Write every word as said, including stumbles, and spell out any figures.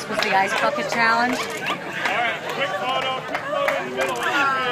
This was the ice bucket challenge. All right, quick photo, quick photo in the middle.